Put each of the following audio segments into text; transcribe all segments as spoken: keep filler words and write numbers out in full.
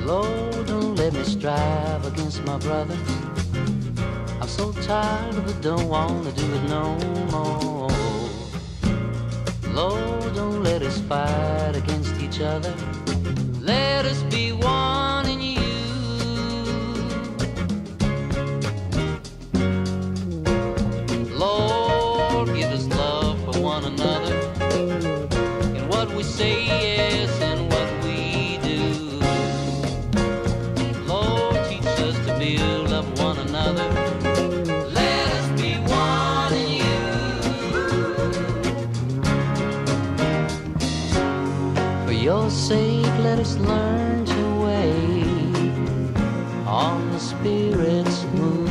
Lord, don't let me strive against my brother. I'm so tired of it, don't want to do it no more. Lord, don't let us fight against each other. Let us be one in you. Lord, give us love for one another, in what we say, yes, and what we do. Lord, teach us to build up one another. Let us be one in you. For your sake, let us learn to wait on the Spirit's move.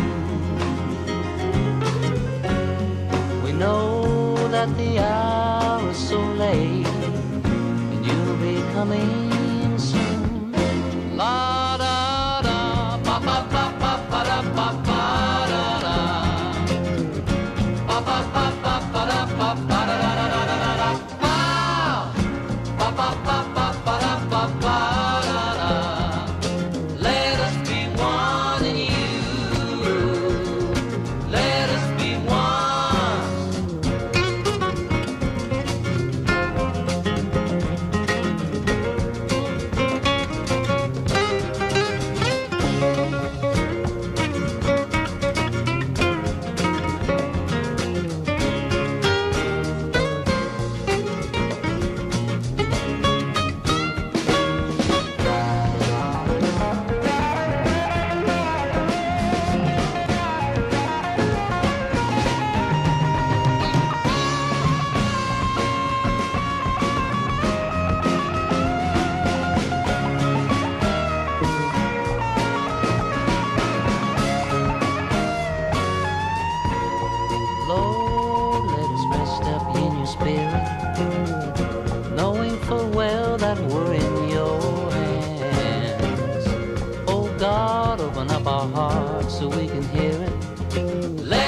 We know that the hour is so late, and you'll be coming soon. La da da, ba ba ba ba ba da ba ba da da, ba ba ba ba ba da ba ba da da da da da da. Wow, ba ba ba ba ba da ba ba da da. Let us be one in you. Let us be one. Lord, let us rest up in your spirit, knowing full well that we're in your hands. Oh God, open up our hearts so we can hear it. Let